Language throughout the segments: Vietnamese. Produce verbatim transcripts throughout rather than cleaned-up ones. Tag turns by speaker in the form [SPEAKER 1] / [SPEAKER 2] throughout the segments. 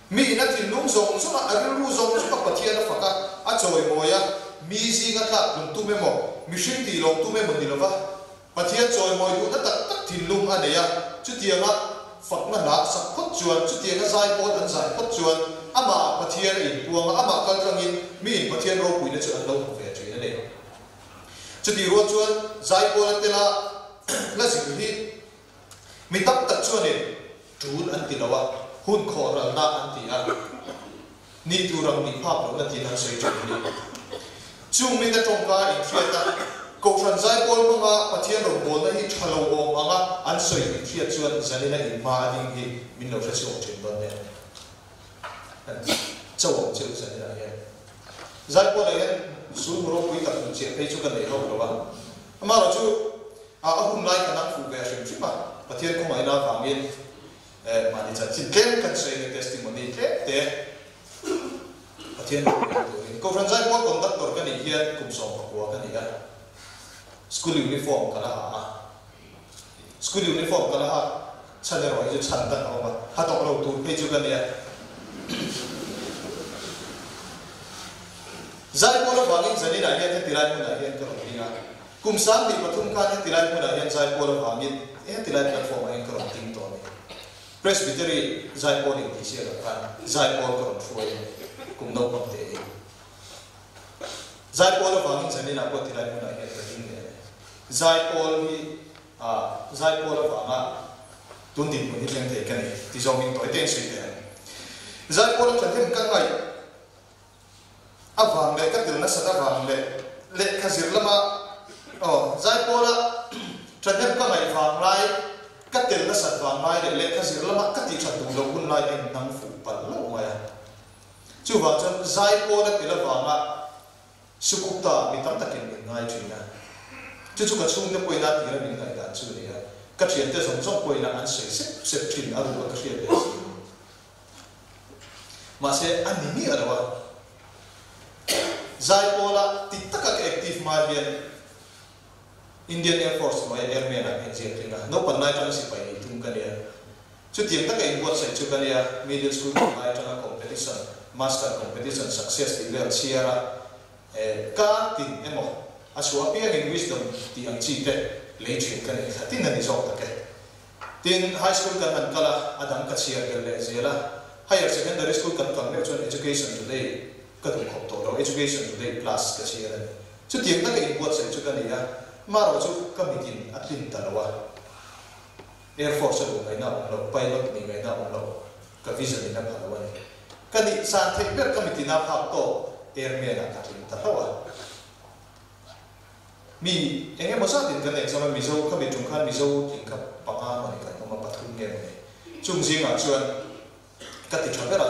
[SPEAKER 1] mi na tin lung zong so ma aril ru zong so ka pathian fa ka a choi moya mi ji nga tha tum tu me mo mi shin ti long tu me mo ni lova pathian choi moi du na tak tak tin lung a ne ya chu tianga fak na la sak khot chuan chu tianga Zaipawl an zai khot chuan ama pathian in puanga ama kal tangin mi pathian ro pui na chu an lo ve thin a ne chu ti ro chuan Zaipawl te la la zik hi mi tak tak chuan ni tun an ti lawa hun kho ra na an ti a ni tu rang ni phap lo na ti na sei chu ni chung mi ta tong ka in thia ta ko than Zaipawl manga pathian ro bol na hi thalo om anga an sei in thia chuan zanina in ma ding hi min lo tha chu ong chin don ne châu ong chu zanina he Zaipawl le su ro pui ta kun che pe chu kan nei ho lo wa ama ro chu a hum lai ka nang fu ve shin chi ma pathian ko mai na wangin eh mani cha chin tlem kan sei ni testimony tle te pathian ko than Zaipawl kon tak tor kan ni hian kum som ko kan ni ga school uniform kala ha school uniform kala ha chane roi ju chan ta ma ha to lo tu pe chu kan ni Zaipawl wangin zani na hian tirai mun na hian ka ro dinga kum sam ni pathum kha ni tirai mun na hian Zaipawl wangin e tirai platform ai ka ro ting to ni presbytery Zaipawl ni ti sia ka Zaipawl ka ro thoi kum no pam te Zaipawl wangin zani na ko tirai mun na hian ka ding ne Zaipawl ni a Zaipawl wanga tun din mun ni leng te kan ni ti zong in toi ten sui te Zaipawl than hem ka ngai avang le ka til na sa avang le le khazir lama oh Zaipawl than hem ka ngai wang lai ka til na sa wang lai le le khazir lama ka ti tha tu lo kun lai en nang fu pal lo ma ya chu wa chan Zaipawl til wanga sukupta mi tam takin ngai thina chu chu ka chung te poina ti ra min ngai da chu ni ya ka thian te song song poina an se se se thin a ru ka thian te ma se an ni mi arawa Zaipawl ti taka active ma hian Indian Air Force ma airman a he je tinga no pan nai tan si pai ni tum ka ya chu tiang taka in bot sai chu ka ya middle school mai tanga competition master competition success level sierra eh ka tin emo aswa pia in wisdom ti ang chi te le chin kan ni tin na ni so ta ke tin high school kan han kala adam ka siar gel le zela higher secondary school kan kan le chon education today ka tu khop to education today plus ka siar ni chu tiang ta ka in bot sai chu kan ni ya ma ro chu ka mitin atlin ta lawa air force lo ngai na lo pilot ni ngai na lo ka vision ni na pha lawa ni ka ni sa the ber ka mitin na pha to airman ka tin ta lawa mi enge mosa tin kan exam mi zo ka mi chung khan mi zo tin ka panga ma ni kan ma pathum nge ni chung jing a chuan ka ti thabera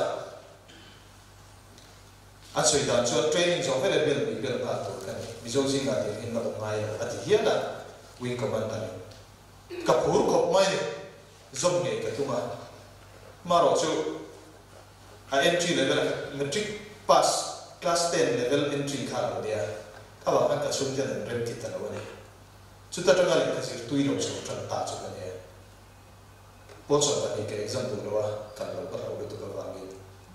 [SPEAKER 1] a choi dan chuan training zo vele bel mi bel ka to kan mi zo jing a ti in ma ngai a ti hian da wing commander ni ka phur khop mai ni zom nge ka tuma ma ro chu a entry level matric pass class ten level entry kha lo dia awa kan ka chung jan rem ti ta lo ni chu ta tanga le ka sir tui lo chu tran ta chu ka ne po so ta ni ke exam tu lo wa kan lo ka lo tu ka wa ngi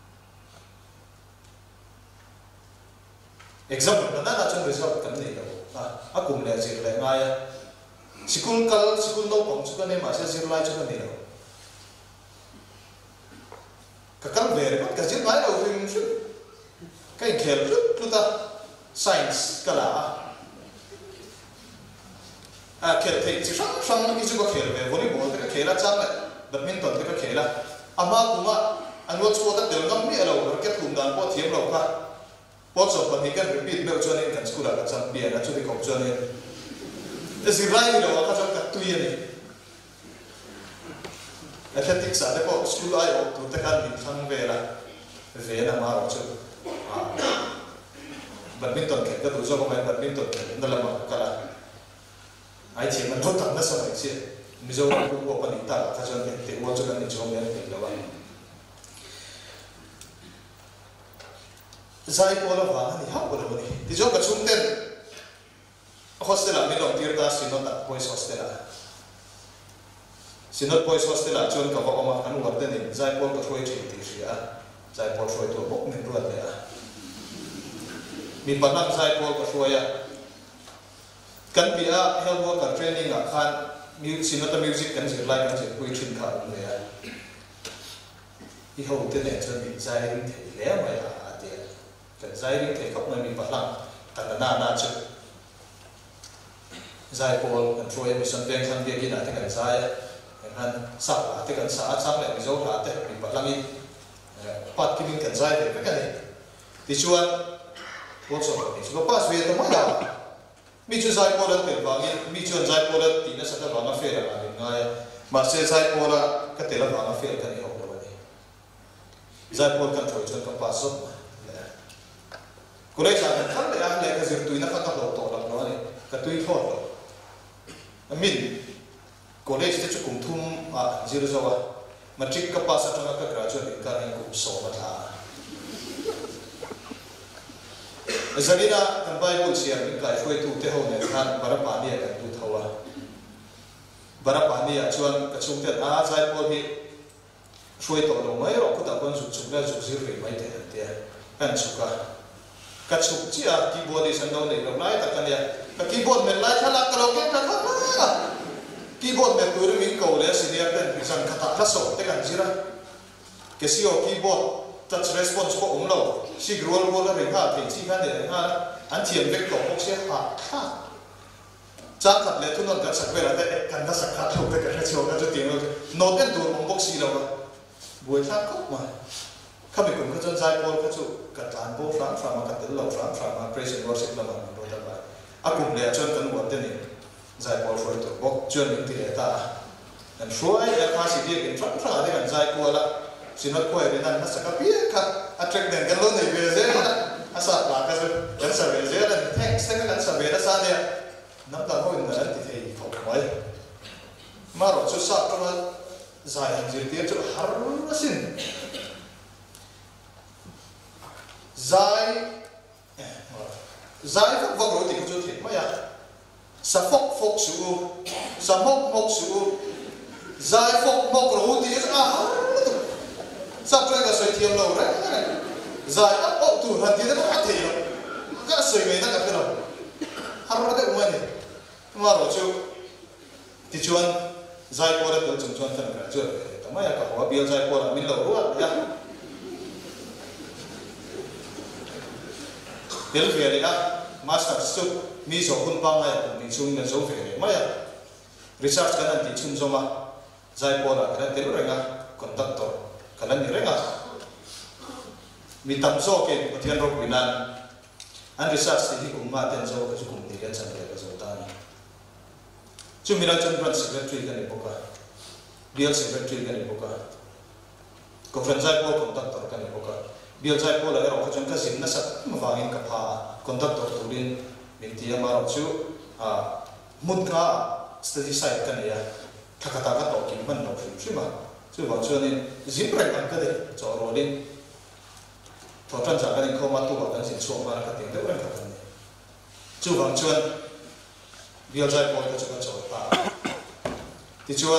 [SPEAKER 1] exam na na chung result kan nei lo a a kum le sir le nga ya sikul kal sikul no pom chu ka ne ma se sir lai chu ka nei lo ka kal ve re ka sir mai lo rim chu kai khel chu ta science kala a khel thei chi sang sang ni chu ko khel ve volleyball te ka khela chang la badminton te ka khela ama kuma anwa chu ta del ngam mi alo ka tum dan po thiam lo ka po so pa ni kan repeat me chuan in kan school ka chang bia na chu ti kop chuan in te si rai lo ka chang ka tu ye ni athletics a te po school ai o tu te kan ni thang ve la ve na ma ro chu badminton ke ka tu zo ko mai badminton ke ndala ma kala ai chi man thot tak na sa mai chi mi zo ko ko pa ni ta ka jan ke te wo cho kan ni chong ne ni lawa Zaipawl wa ni ha ko lo ni ti zo ka chung ten hostel a mi lo tir ta sinot a boys hostel a sinot boys hostel a chon ka wa ma kan war den Zaipawl ka thoi chi ti ria Zaipawl soi tu bok min ruat le a mi panak Zaipawl ka soya kan bia health worker training a khan music sinata music kan zir lai kan zir pui thin kha le a i ho te le chan mi zai ring the le mai a te kan zai ring the khop mai mi panak ta na na chu Zaipawl kan soya mi san beng san bia ki na te kan zai kan sa la te kan sa chang le mi zo la te mi palang i pat ki min kan zai te ka ni ti chuan also ni chu pas ve ta ma ya mi chu Zaipawl te wangi mi chu Zaipawl ti na sa ta wanga fe la ni ngai ma se Zaipawl ka te la wanga fe ka ni ho lo ni Zaipawl kan thoi chuan ka pas so ko le sa kan thal le a le ka zir tu na ka ta lo to la no ni ka tui thot lo amin college te chu kum thum a zir zo wa matric ka pas atanga ka graduate ka ni ku so ma tha Zanina kan Bible siya min kai foi tu te ho ne khan barapani ya kan tu thawa barapani ya chuan ka chung te a Zaipawl hi foi to lo mai ro ku ta kon su chu na chu zir re mai te te kan chu ka ka chu chi a keyboard is no ne lo lai ta kan ya ka keyboard men lai thala ka lo ke ka ka keyboard men tu min ko le senior ten pisan ka ta ka so te kan zira ke si o keyboard touch response ko um lo si grol rol la ring ha thei chi khan de ha an thiam vek to ok se ha ha cha khat le tu non ka sak ve la te kan da sak kha thok te ka chho ka chu ti no no ten dur mong box si lo buai tha ko ma kha be kum ka chon Zaipawl ka chu ka tan bo fram fram ka tel lo fram fram ma praise and worship la ma ro ta ba a kum le chon kan wa te ni Zaipawl foi to bok chon ni ti le ta an foi ya kha si di in fram fram de kan Zaipawl la sinot ko ere nan sa ka pia ka attract den kan lo nei ve ze asa la ka ze kan sa ve ze la thanks te kan sa ve da sa ne nam ta ho in na ti thei ko mai ma ro chu sa to ma zai han ji ti chu har sin zai zai fok vok ro ti ku chu thit ma ya sa fok fok su sa mok mok su zai fok mok ro ti a sắp tới cái sợi thiêm lâu đấy dài áp ốc tủ hạt tí nó có thể rồi cái sợi này nó gặp cái nào hắn nó cái uống này mà rồi chú thì chuan Zaipawl đã tự chọn chuan thân cả chưa tao mới cả họ biết Zaipawl là mình lâu rồi ya đến về đấy á master chú mi số hun bang này mình chung nên số về đấy mà ya research cái này thì chung zo mà Zaipawl là cái đấy rồi nga conductor kalan ni renga mi tam zo ke pathian ro winan an research hi kum ma ten zo ka chu kum ni kan chan le ka zo ta ni chu mi ra chan ran secretary kan ni boka bial secretary kan ni boka conference Zaipawl conductor kan ni boka bial Zaipawl la ro ka chan ka sin na sat ma wangin ka pha conductor turin min ti ma ro chu a mun ka study site kan ya thakata ka to ki man no phim ma chú bảo cho nên zip right ăn cái đấy cho rồi đi thọ trăn trả cái này không mất tu bảo cái gì xuống mà cái tiền đấy vẫn cái này chú bảo cho bây giờ Zaipawl cái chỗ chỗ ta thì cho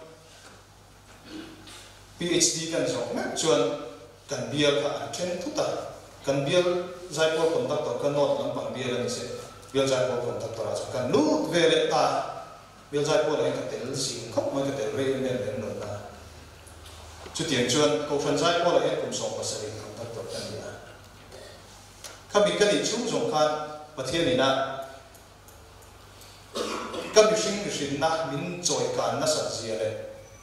[SPEAKER 1] PhD kan so me chuan kan bial kha chen thuta kan bial Zaipawl conductor kan not lam pang bial ani se bial Zaipawl conductor a kan lu vele ta bial Zaipawl ai ka tel sing khop ma ka tel re men men no ta chu tiang chuan ko fan Zaipawl ai kum so pa sari conductor kan ni a khabi kan ni chu jong khan pathian ni na kam sing sing na min choi kan na sa zia le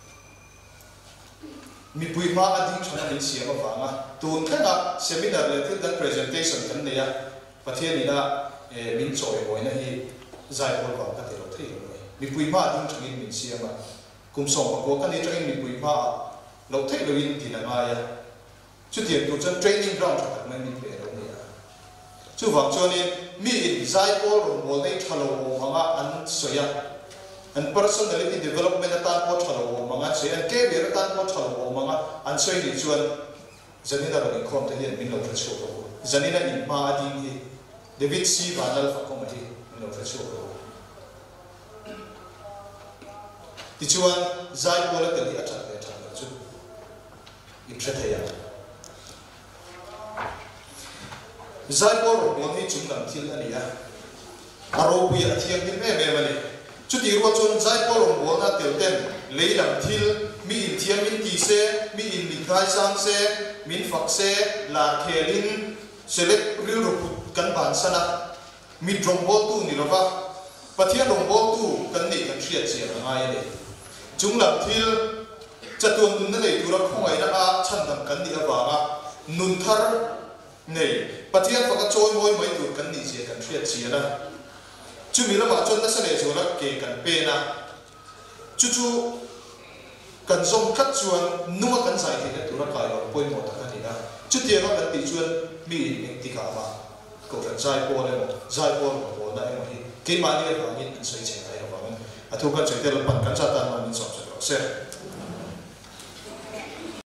[SPEAKER 1] mi pui ma ading chona min siama wanga tun thana seminar le thil dan presentation kan neya pathian ni na min choi boina hi Zaipawl wa ka tero thei mi pui ma ading changin min siama kum som pa ko kan ni changin mi pui ma lo thei lo in ti na ma ya chu tiang tu chan training ground thak mai mi pe ro neya chu wang chonin mi in Zaipawl ro bol nei thalo wanga an soya and personality development at tan po thalo mga say and career at tan po thalo mga an soy ni chuan zanina ro khom te hian min lo thchu ro zanina in ma ading hi David C banal fa ko hi min lo thchu ro ti chuan Zaipawl te li atha te tha chu in thethaya Zaipawl Zan hi chung lam thil ania aro buya thiang hin me me mani chuti ro chon Zaipawl Zan na tel ten leilam thil mi in thiam in ti se mi in mi khai sang se min fak se la khelin select ril ro kan ban sana mi drum bol tu ni lova pathia drum bol tu kan ni kan thriat che ngai ni chung lam thil chatuang nun na le tura khongai na a chan dam kan ni awanga nun thar nei pathia faka choi moi mai tur kan ni che kan thriat che na chu mi lama chon na sale zora ke kan pe na chu chu kan som khat chuan numa kan sai ke tura kai lo poi mo ta kan ni na chu tie ga kan ti chuan mi ning ti ka ma ko kan Zaipawl le mo Zaipawl mo na mo hi ke ma ni ga ni sai che ai ba a thu kan che te lo pan kan sa tan ma min som se